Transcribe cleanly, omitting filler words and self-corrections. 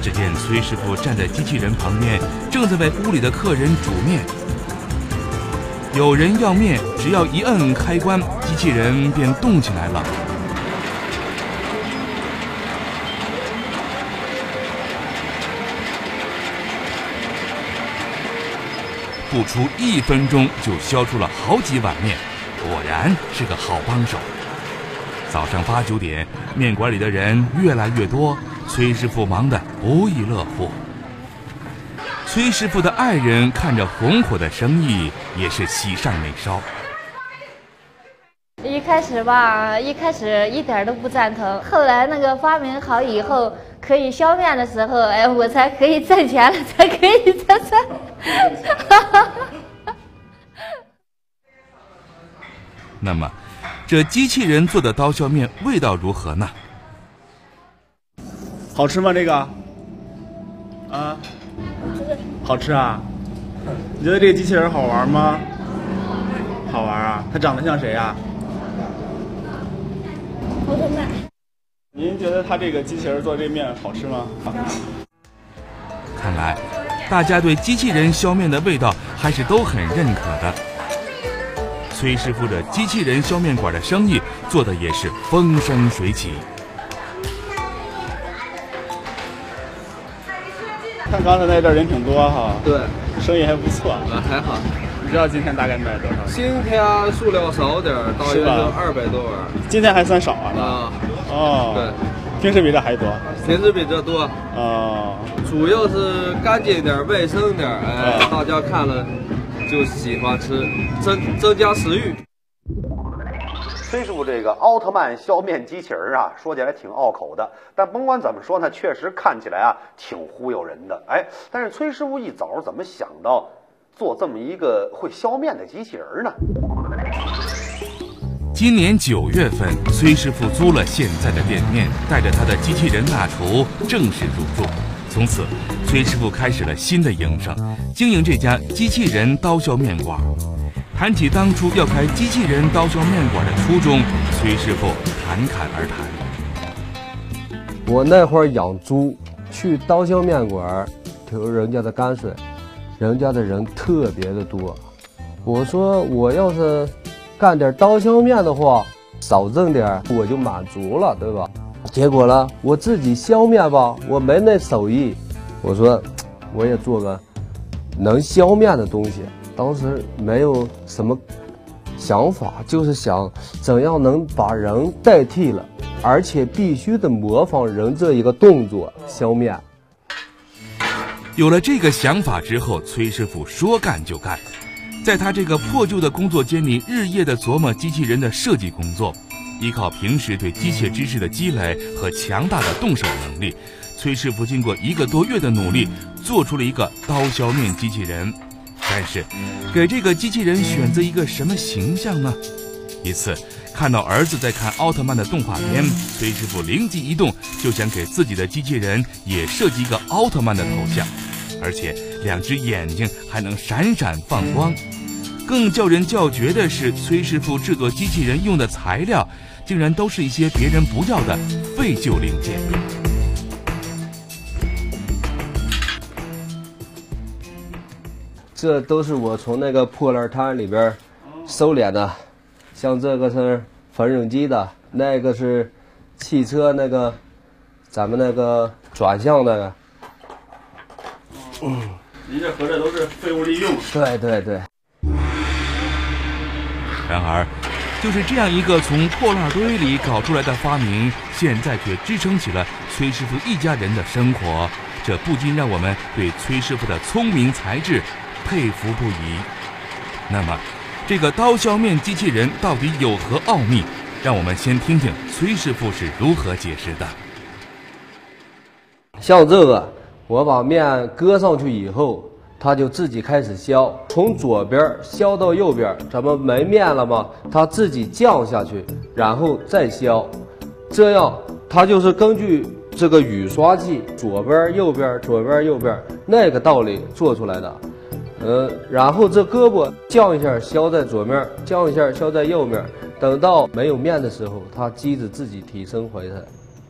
只见崔师傅站在机器人旁边，正在为屋里的客人煮面。有人要面，只要一摁开关，机器人便动起来了。不出1分钟就削出了好几碗面，果然是个好帮手。早上8、9点，面馆里的人越来越多，崔师傅忙得不亦乐乎。崔师傅的爱人看着红火的生意，也是喜上眉梢。 一开始一点都不赞同，后来那个发明好以后，可以削面的时候，哎，我才可以挣钱了，才可以挣钱。 那么，这机器人做的刀削面味道如何呢？ 好吃吗？这个？啊？好吃啊？你觉得这个机器人好玩吗？好玩啊！它长得像谁啊？ 奥特曼。 您觉得它这个机器人做这面好吃吗？ 看来，大家对机器人削面的味道还是都很认可的。崔师傅这机器人削面馆的生意做的也是风生水起。 看刚才那阵人挺多哈， 对， 生意还不错啊，还好。 你知道今天大概卖多少？ 今天数量少点，大约就200多碗。 今天还算少啊？ 啊， 哦， 对， 平时比这还多。 平时比这多。 哦， 主要是干净点、卫生点，哎，大家看了就喜欢吃，增加食欲。 崔师傅这个奥特曼削面机器人啊，说起来挺拗口的，但甭管怎么说呢，确实看起来啊挺忽悠人的。哎，但是崔师傅一早怎么想到做这么一个会削面的机器人呢？ 今年9月份，崔师傅租了现在的店面，带着他的机器人大厨正式入驻。从此，崔师傅开始了新的营生，经营这家机器人刀削面馆。谈起当初要开机器人刀削面馆的初衷，崔师傅侃侃而谈。 我那会儿养猪，去刀削面馆投人家的泔水，人家的人特别的多。我说我要是干点刀削面的话，少挣点我就满足了，对吧？结果呢，我自己削面吧，我没那手艺。我说我也做个能削面的东西。当时没有什么想法，就是想怎样能把人代替了，而且必须得模仿人这一个动作削面。 有了这个想法之后，崔师傅说干就干。在他这个破旧的工作间里，日夜的琢磨机器人的设计工作。依靠平时对机械知识的积累和强大的动手能力，崔师傅经过1个多月的努力，做出了一个刀削面机器人。但是，给这个机器人选择一个什么形象呢？一次看到儿子在看奥特曼的动画片，崔师傅灵机一动，就想给自己的机器人也设计一个奥特曼的头像，而且2只眼睛还能闪闪放光。更叫人叫绝的是，崔师傅制作机器人用的材料，竟然都是一些别人不要的废旧零件。 这都是我从那个破烂摊里边收敛的，像这个是缝纫机的，那个是汽车那个咱们那个转向的。 您这合着都是废物利用。 对对对。 然而，就是这样一个从破烂堆里搞出来的发明，现在却支撑起了崔师傅一家人的生活，这不禁让我们对崔师傅的聪明才智佩服不已。那么，这个刀削面机器人到底有何奥秘？让我们先听听崔师傅是如何解释的。 像这个，我把面搁上去以后，它就自己开始削，从左边削到右边，咱们没面了吗？它自己降下去，然后再削，这样它就是根据这个雨刷器左边右边左边右边那个道理做出来的。然后这胳膊降一下削在左面，降一下削在右面，等到没有面的时候，它机子自己提升回来。